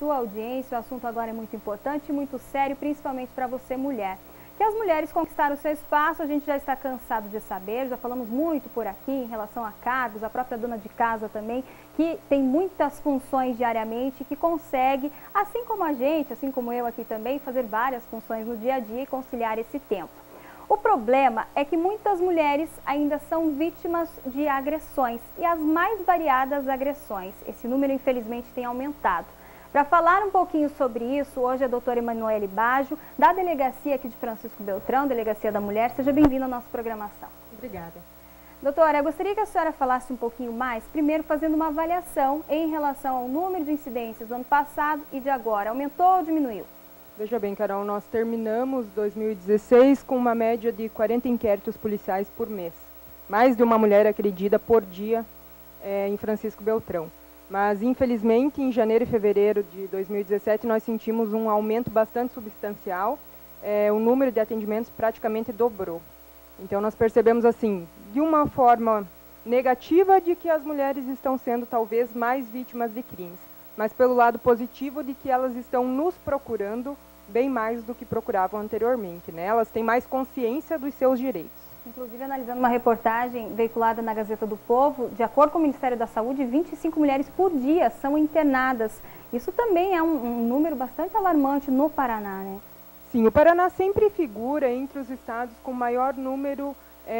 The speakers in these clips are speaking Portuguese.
sua audiência. O assunto agora é muito importante e muito sério, principalmente para você, mulher. Que as mulheres conquistaram o seu espaço, a gente já está cansado de saber, já falamos muito por aqui em relação a cargos, a própria dona de casa também, que tem muitas funções diariamente, que consegue, assim como a gente, assim como eu aqui também, fazer várias funções no dia a dia e conciliar esse tempo. O problema é que muitas mulheres ainda são vítimas de agressões e as mais variadas agressões. Esse número, infelizmente, tem aumentado. Para falar um pouquinho sobre isso, hoje a doutora Emanuele Baggio, da delegacia aqui de Francisco Beltrão, Delegacia da Mulher. Seja bem-vinda à nossa programação. Obrigada. Doutora, eu gostaria que a senhora falasse um pouquinho mais, primeiro fazendo uma avaliação em relação ao número de incidências do ano passado e de agora. Aumentou ou diminuiu? Veja bem, Carol, nós terminamos 2016 com uma média de 40 inquéritos policiais por mês. Mais de uma mulher agredida por dia em Francisco Beltrão. Mas, infelizmente, em janeiro e fevereiro de 2017, nós sentimos um aumento bastante substancial. O número de atendimentos praticamente dobrou. Então, nós percebemos, assim, de uma forma negativa, de que as mulheres estão sendo, talvez, mais vítimas de crimes. Mas pelo lado positivo de que elas estão nos procurando bem mais do que procuravam anteriormente, né? Elas têm mais consciência dos seus direitos. Inclusive, analisando uma reportagem veiculada na Gazeta do Povo, de acordo com o Ministério da Saúde, 25 mulheres por dia são internadas. Isso também é um número bastante alarmante no Paraná, né? Sim, o Paraná sempre figura entre os estados com maior número,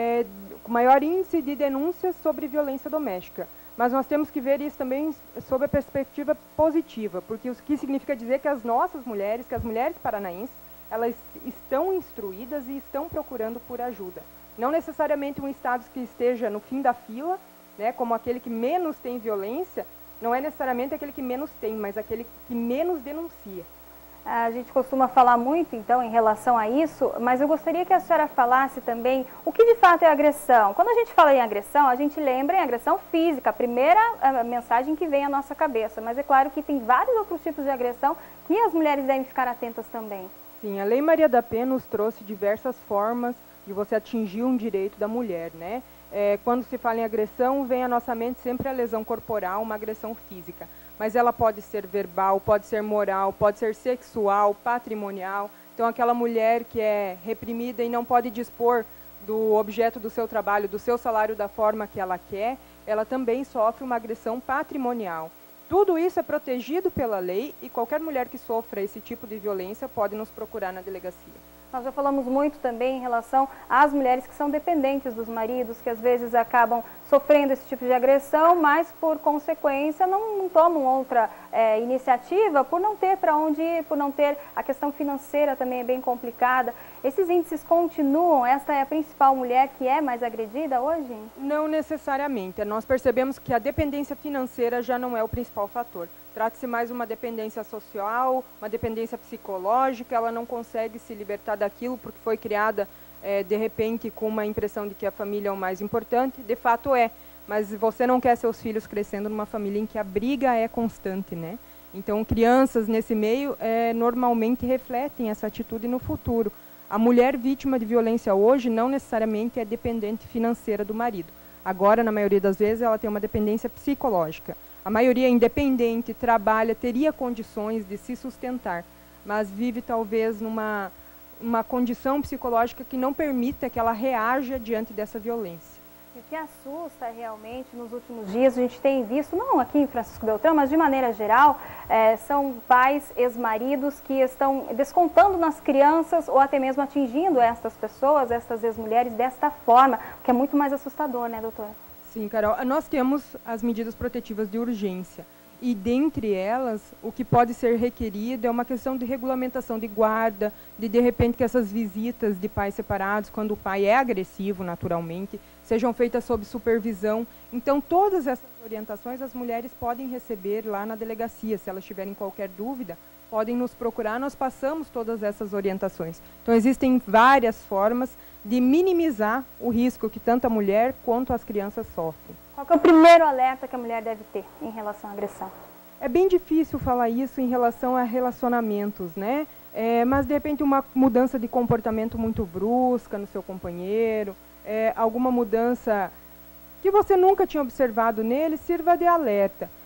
com maior índice de denúncias sobre violência doméstica. Mas nós temos que ver isso também sob a perspectiva positiva, porque o que significa dizer que as nossas mulheres, que as mulheres paranaenses, elas estão instruídas e estão procurando por ajuda. Não necessariamente um estado que esteja no fim da fila, né, como aquele que menos tem violência, não é necessariamente aquele que menos tem, mas aquele que menos denuncia. A gente costuma falar muito, então, em relação a isso, mas eu gostaria que a senhora falasse também o que de fato é agressão. Quando a gente fala em agressão, a gente lembra em agressão física, a primeira mensagem que vem à nossa cabeça. Mas é claro que tem vários outros tipos de agressão que as mulheres devem ficar atentas também. Sim, a Lei Maria da Penha nos trouxe diversas formas de você atingir um direito da mulher, né? Quando se fala em agressão, vem à nossa mente sempre a lesão corporal, uma agressão física. Mas ela pode ser verbal, pode ser moral, pode ser sexual, patrimonial. Então, aquela mulher que é reprimida e não pode dispor do objeto do seu trabalho, do seu salário da forma que ela quer, ela também sofre uma agressão patrimonial. Tudo isso é protegido pela lei e qualquer mulher que sofra esse tipo de violência pode nos procurar na delegacia. Nós já falamos muito também em relação às mulheres que são dependentes dos maridos, que às vezes acabam sofrendo esse tipo de agressão, mas por consequência não tomam outra iniciativa por não ter para onde ir, por não ter, a questão financeira também é bem complicada. Esses índices continuam? Esta é a principal mulher que é mais agredida hoje? Não necessariamente. Nós percebemos que a dependência financeira já não é o principal fator. Trata-se mais uma dependência social, uma dependência psicológica, ela não consegue se libertar daquilo porque foi criada, de repente, com uma impressão de que a família é o mais importante. De fato é, mas você não quer seus filhos crescendo numa família em que a briga é constante, né? Então, crianças nesse meio normalmente refletem essa atitude no futuro. A mulher vítima de violência hoje não necessariamente é dependente financeira do marido. Agora, na maioria das vezes, ela tem uma dependência psicológica. A maioria é independente, trabalha, teria condições de se sustentar, mas vive talvez numa condição psicológica que não permita que ela reaja diante dessa violência. E o que assusta realmente nos últimos dias, a gente tem visto, não aqui em Francisco Beltrão, mas de maneira geral, são pais, ex-maridos que estão descontando nas crianças ou até mesmo atingindo estas pessoas, estas ex-mulheres desta forma, o que é muito mais assustador, né, doutora? Sim, Carol. Nós temos as medidas protetivas de urgência e, dentre elas, o que pode ser requerido é uma questão de regulamentação de guarda, de repente, que essas visitas de pais separados, quando o pai é agressivo, naturalmente, sejam feitas sob supervisão. Então, todas essas orientações as mulheres podem receber lá na delegacia. Se elas tiverem qualquer dúvida, podem nos procurar, nós passamos todas essas orientações. Então, existem várias formas de minimizar o risco que tanto a mulher quanto as crianças sofrem. Qual que é o primeiro alerta que a mulher deve ter em relação à agressão? É bem difícil falar isso em relação a relacionamentos, né? Mas, de repente, uma mudança de comportamento muito brusca no seu companheiro, alguma mudança que você nunca tinha observado nele, sirva de alerta.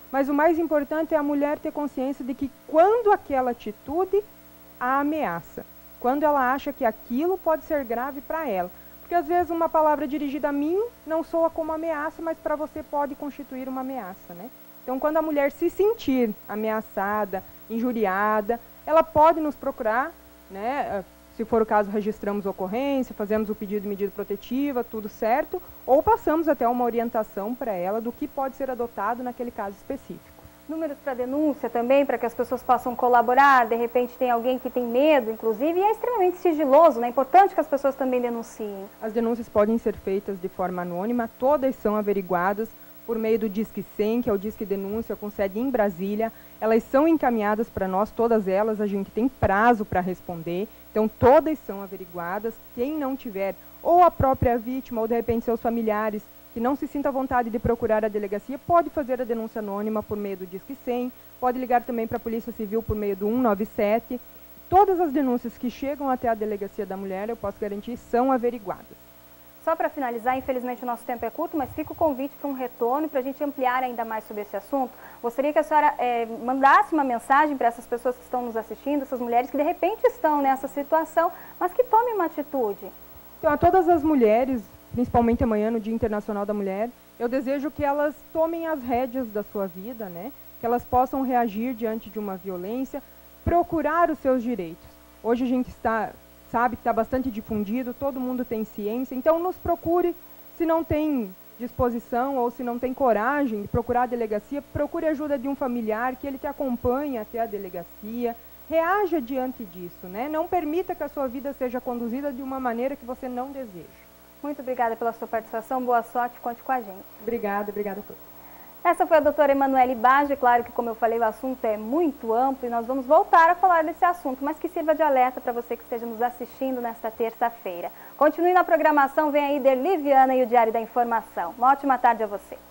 Mas o mais importante é a mulher ter consciência de que quando aquela atitude a ameaça, quando ela acha que aquilo pode ser grave para ela. Porque às vezes uma palavra dirigida a mim não soa como ameaça, mas para você pode constituir uma ameaça, né? Então, quando a mulher se sentir ameaçada, injuriada, ela pode nos procurar, né? Se for o caso, registramos a ocorrência, fazemos o pedido de medida protetiva, tudo certo, ou passamos até uma orientação para ela do que pode ser adotado naquele caso específico. Números para denúncia também, para que as pessoas possam colaborar, de repente tem alguém que tem medo, inclusive, e é extremamente sigiloso, né? É importante que as pessoas também denunciem. As denúncias podem ser feitas de forma anônima, todas são averiguadas por meio do Disque 100, que é o Disque Denúncia, com sede em Brasília. Elas são encaminhadas para nós, todas elas, a gente tem prazo para responder, então todas são averiguadas. Quem não tiver, ou a própria vítima, ou de repente seus familiares, que não se sinta à vontade de procurar a delegacia, pode fazer a denúncia anônima por meio do Disque 100, pode ligar também para a Polícia Civil por meio do 197. Todas as denúncias que chegam até a Delegacia da Mulher, eu posso garantir, são averiguadas. Só para finalizar, infelizmente o nosso tempo é curto, mas fica o convite para um retorno, para a gente ampliar ainda mais sobre esse assunto. Gostaria que a senhora mandasse uma mensagem para essas pessoas que estão nos assistindo, essas mulheres que de repente estão nessa situação, mas que tomem uma atitude. Então, a todas as mulheres, principalmente amanhã, no Dia Internacional da Mulher, eu desejo que elas tomem as rédeas da sua vida, né? Que elas possam reagir diante de uma violência, procurar os seus direitos. Hoje a gente sabe que está bastante difundido, todo mundo tem ciência, então nos procure. Se não tem disposição ou se não tem coragem de procurar a delegacia, procure a ajuda de um familiar, que ele te acompanhe até a delegacia, reaja diante disso, né? Não permita que a sua vida seja conduzida de uma maneira que você não deseja. Muito obrigada pela sua participação, boa sorte, conte com a gente. Obrigada a todos. Essa foi a doutora Emanuele Bage. Claro que, como eu falei, o assunto é muito amplo e nós vamos voltar a falar desse assunto, mas que sirva de alerta para você que esteja nos assistindo nesta terça-feira. Continue na programação, vem aí Derli Viana e o Diário da Informação. Uma ótima tarde a você.